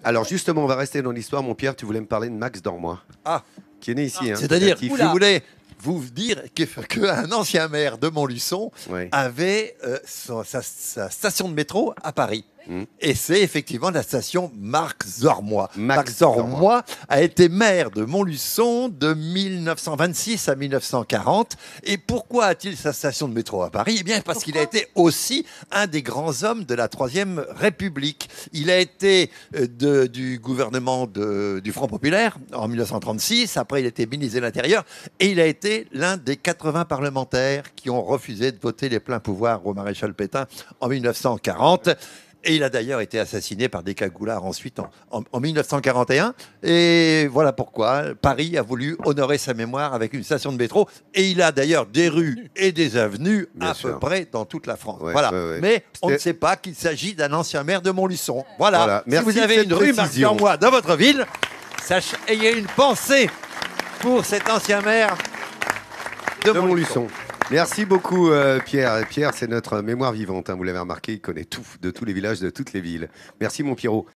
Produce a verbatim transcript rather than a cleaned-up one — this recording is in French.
Alors justement, on va rester dans l'histoire. Mon Pierre, tu voulais me parler de Max Dormoy, Ah, qui est né ici. Hein, c'est-à-dire, natif. je voulais vous dire qu'un ancien maire de Montluçon Ouais. avait euh, son- sa, sa station de métro à Paris. Mmh. Et c'est effectivement la station Marc Zormoy. Max Marc Zormoy a été maire de Montluçon de mille neuf cent vingt-six à mille neuf cent quarante. Et pourquoi a-t-il sa station de métro à Paris? Eh bien, parce qu'il a été aussi un des grands hommes de la Troisième République. Il a été euh, de- du gouvernement de- du Front Populaire en mille neuf cent trente-six. Après, il a été ministre de l'Intérieur. Et il a été l'un des quatre-vingts parlementaires qui ont refusé de voter les pleins pouvoirs au maréchal Pétain en mille neuf cent quarante. Et il a d'ailleurs été assassiné par des cagoulards ensuite en, en- en mille neuf cent quarante et un. Et voilà pourquoi Paris a voulu honorer sa mémoire avec une station de métro. Et il a d'ailleurs des rues et des avenues Bien à sûr. peu près dans toute la France. Ouais, voilà. ouais, ouais. Mais on ne C'était- sait pas qu'il s'agit d'un ancien maire de Montluçon. Voilà. Voilà. Si Merci vous de avez cette une rue Marc précision. Zormoy dans votre ville, sachez, ayez une pensée pour cet ancien maire de, De Montluçon. Montluçon. Merci beaucoup, euh, Pierre. Et Pierre, c'est notre mémoire vivante. Hein, vous l'avez remarqué, il connaît tout, de tous les villages, de toutes les villes. Merci, mon Pierrot.